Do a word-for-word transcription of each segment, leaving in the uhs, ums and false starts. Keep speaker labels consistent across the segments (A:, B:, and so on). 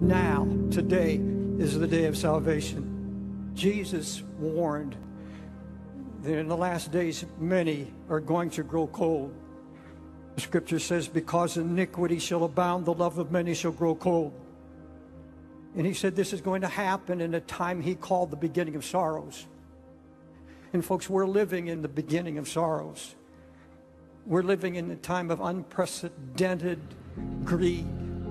A: Now, today is the day of salvation. Jesus warned that in the last days many are going to grow cold. The scripture says, because iniquity shall abound, the love of many shall grow cold. And he said this is going to happen in a time he called the beginning of sorrows. And folks, we're living in the beginning of sorrows. We're living in a time of unprecedented greed,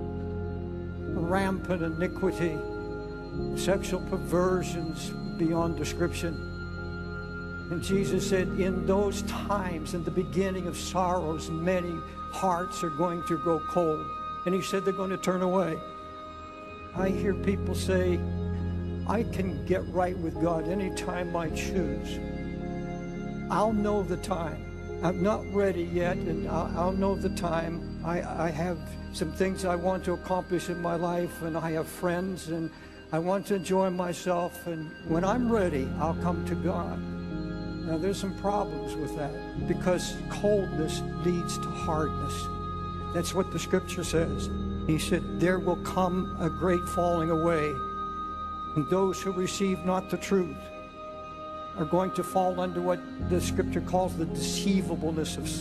A: rampant iniquity, sexual perversions beyond description. And Jesus said, in those times, in the beginning of sorrows, many hearts are going to grow cold. And he said they're going to turn away. I hear people say, I can get right with God anytime I choose. I'll know the time. I'm not ready yet, and I'll, I'll know the time. I, I have some things I want to accomplish in my life, and I have friends, and I want to enjoy myself, and when I'm ready, I'll come to God. Now, there's some problems with that, because coldness leads to hardness. That's what the scripture says. He said, there will come a great falling away, and those who receive not the truth are going to fall under what the scripture calls the deceivableness of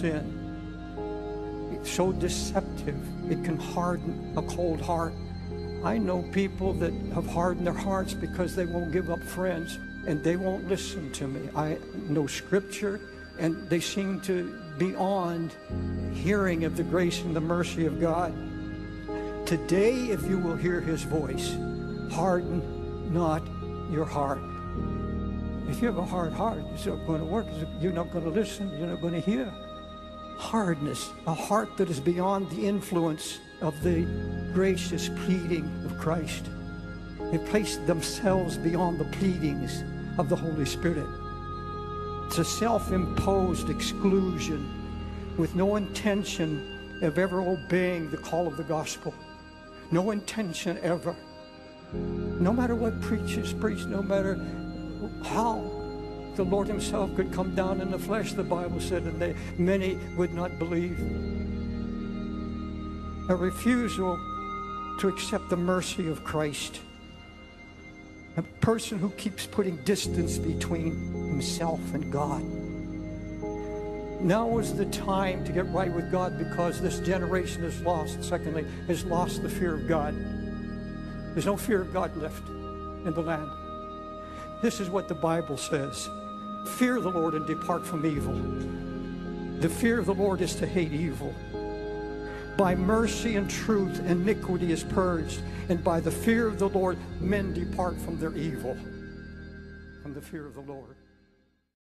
A: sin. It's so deceptive, it can harden a cold heart. I know people that have hardened their hearts because they won't give up friends and they won't listen to me. I know scripture, and they seem to be beyond hearing of the grace and the mercy of God. Today, if you will hear his voice, harden not your heart. If you have a hard heart, it's not going to work. You're not going to listen. You're not going to hear. Hardness, a heart that is beyond the influence of the gracious pleading of Christ. They place themselves beyond the pleadings of the Holy Spirit. It's a self-imposed exclusion with no intention of ever obeying the call of the gospel. No intention ever. No matter what preachers preach, no matter how the Lord himself could come down in the flesh, the Bible said, and they, many would not believe. A refusal to accept the mercy of Christ. A person who keeps putting distance between himself and God. Now is the time to get right with God, because this generation is lost. Secondly, has lost the fear of God. There's no fear of God left in the land. This is what the Bible says. Fear the Lord and depart from evil. The fear of the Lord is to hate evil. By mercy and truth, iniquity is purged, and by the fear of the Lord, men depart from their evil. From the fear of the Lord.